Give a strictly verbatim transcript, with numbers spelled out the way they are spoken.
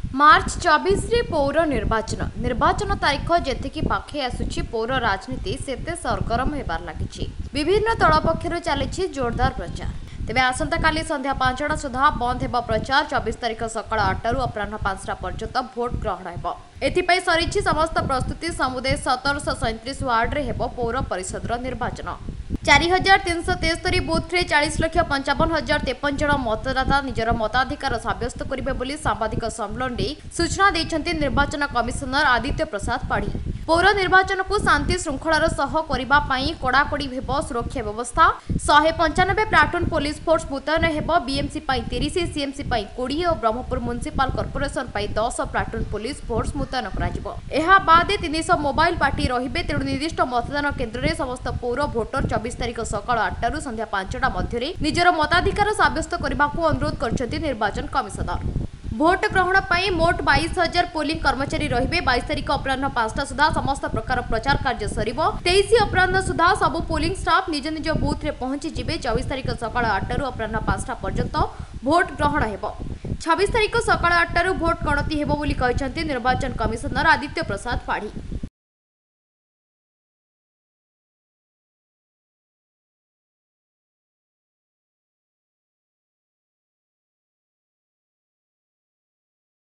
मार्च चौबीस रे पौर निर्वाचन निर्वाचन तारीख जेतिकी पाखे आसुची पौर राजनीति सेते सरगरम हेबार लागिछि। विभिन्न दल पक्षर चली जोरदार प्रचार। तेबे आसंता काली संध्या पांचटा सुधा बंद हेब प्रचार। चौबीस तारीख सकाळ आठटा रु अपराह्न पांचटा पर्यंत भोट ग्रहण हेब। एथिपाई सरिछि समस्त प्रस्तुति। समुदाय सतरश सैंतीस वार्ड रे हेब पौर परिषद निर्वाचन। चार हजार तीन सौ तेस्तरी बुथ रे चालीस लक्ष पंचावन हजार तेपन जन मतदाता निजर मताधिकार सब्यस्त करेंगे बोली सांबादिक सम्मेलन सूचना देइछन्ति निर्वाचन कमिशनर आदित्य प्रसाद पाढ़ी। पौर निर्वाचन को शांति श्रृंखलार सह करिबा पई कड़ाकड़ी हेब सुरक्षा व्यवस्था। शहे पंचानबे प्लाटून पुलिस फोर्स मुतयन हेब। बीएमसी पई तीस, सीएमसी पई बीस और ब्रह्मपुर म्युनिसिपल कॉर्पोरेशन पई दस प्लाटून पुलिस फोर्स मुतयन कराजिबो। एहा बाद तीन सौ मोबाइल पार्टी रहिबे। तेणु निर्दिष्ट मतदान केन्द्र में समस्त पौर भोटर चौबीस तारीख सकाळ आठटा रु संध्या पांचटा मध्य निजर मताधिकार सब्यस्त करने को अनुरोध करछन्ति निर्वाचन कमिशनर। भोट ग्रहण पर मोट बाईस हजार पोलिंग कर्मचारी रहिबे। बाईस तारीख अपराह्न पांचटा सुधा समस्त प्रकार प्रचार कार्य सरिबो। तेईस अपराह्न सुधा सबु पोलिंग स्टाफ निज निज बूथ रे पहुंची जिबे। चौबीस तारीख सकाळ आठटा रु अपराह्न पांचटा पर्यंत भोट ग्रहण हेबो। छब्बीस तारीख सकाळ आठटा रु भोट गणति हेबो बोली कहिसंति निर्वाचन कमिशनर आदित्य प्रसाद पाढ़ी।